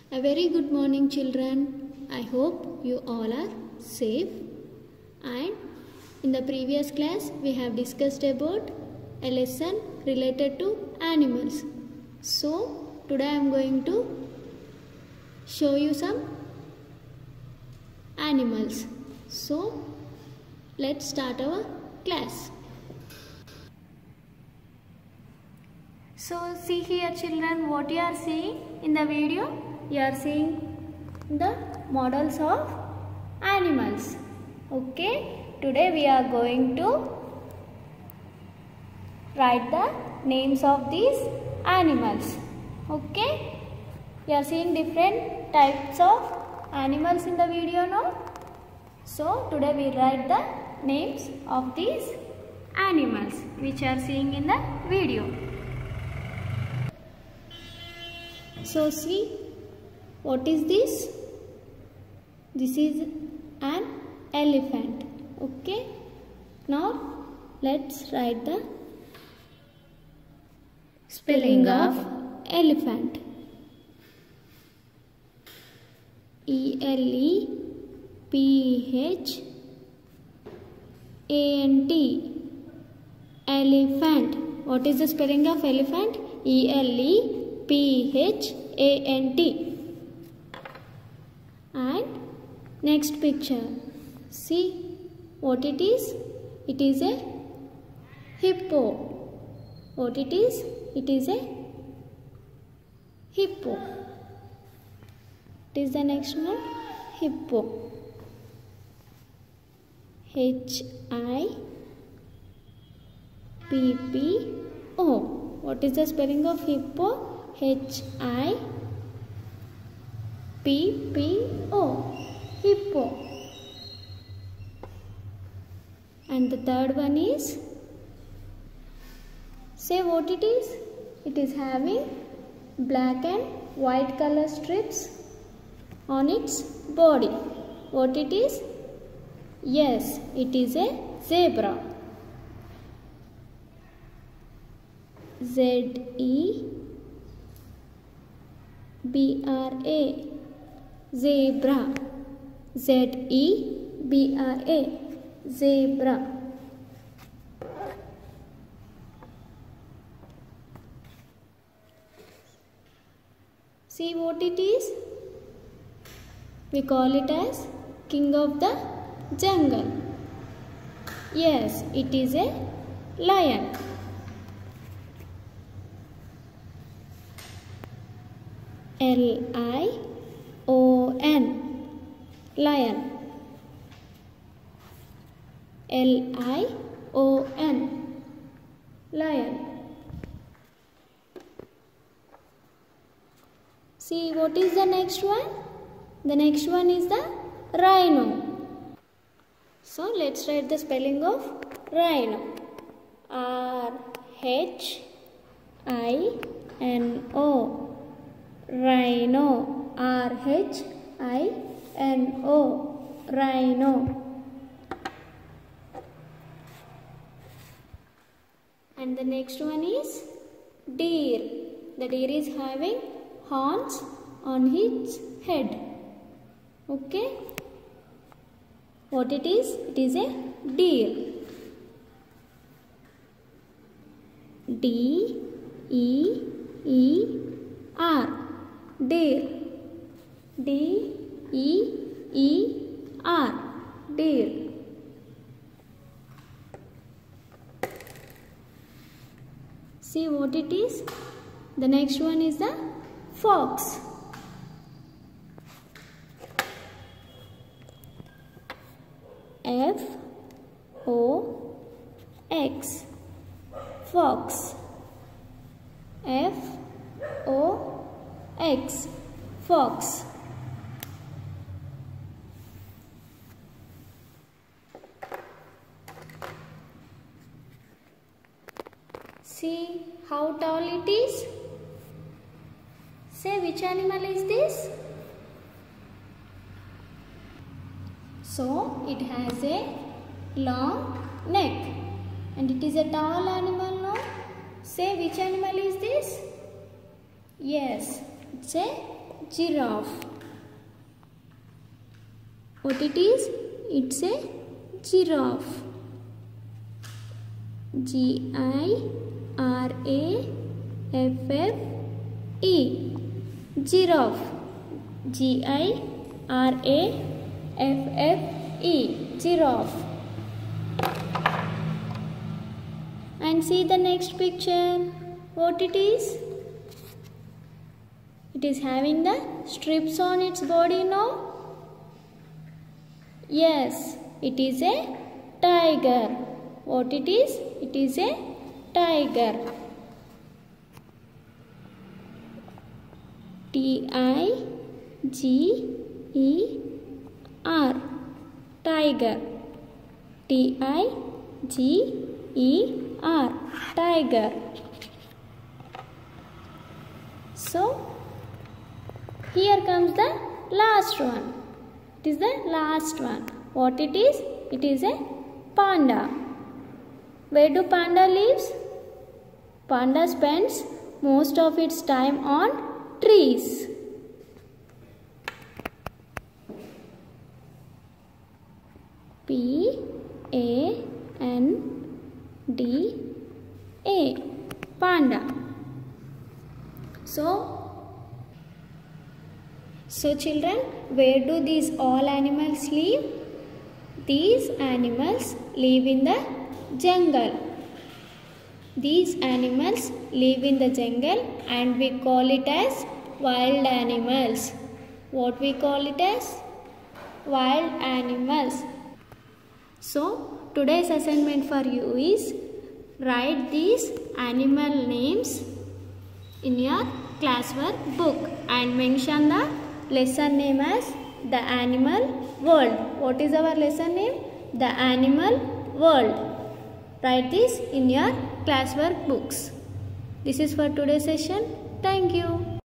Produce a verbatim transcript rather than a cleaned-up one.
A very good morning, children. I hope you all are safe. And in the previous class we have discussed about a lesson related to animals. So today I am going to show you some animals. So let's start our class. So see here, children, what you are seeing in the video. You are seeing the models of animals. Okay, today we are going to write the names of these animals. Okay, you are seeing different types of animals in the video now. So today we write the names of these animals which are seeing in the video. So see, what is this? This is an elephant. Okay, now let's write the spelling of elephant. E L E P H A N T, elephant. What is the spelling of elephant? E L E P H A N T. And next picture, see what it is? It is a hippo. What it is? It is a hippo. It is the next one, hippo. H I P P O. What is the spelling of hippo? H I P P O, hippo. And the third one is, say what it is? It is having black and white color strips on its body. What it is? Yes, it is a zebra. Z E B R A, zebra. Z E B R A, zebra. See what it is? We call it as king of the jungle. Yes, it is a lion. L I O N, lion. L I O N, lion. See what is the next one? The next one is the rhino. So let's write the spelling of rhino. R H I N O, rhino. R H I N O, rhino. And the next one is deer. The deer is having horns on its head. Okay, what it is? It is a deer. D E E R, deer. D E E R, deer. See what it is? The next one is the fox. F O X, fox. F O X, fox. See how tall it is? Say which animal is this? So it has a long neck and it is a tall animal, no? Say which animal is this? Yes, it's a giraffe. What it is? It's a giraffe. G I R A F F E. Giraffe. G I R A F F E. Giraffe. And see the next picture. What it is? It is having the strips on its body, no? Yes, it is a tiger. What it is? It is a tiger. T I G E R. Tiger. T I G E R. Tiger. So, here comes the last one. It is the last one. What it is? It is a panda. Where do panda lives? Panda spends most of its time on trees. P A N D A. Panda. So, So children, where do these all animals live? These animals live in the jungle. These animals live in the jungle and we call it as wild animals. What we call it as? Wild animals. So today's assignment for you is write these animal names in your classwork book and mention the lesson name as the animal world. What is our lesson name? The animal world. Write this in your classwork books. This is for today's session. Thank you.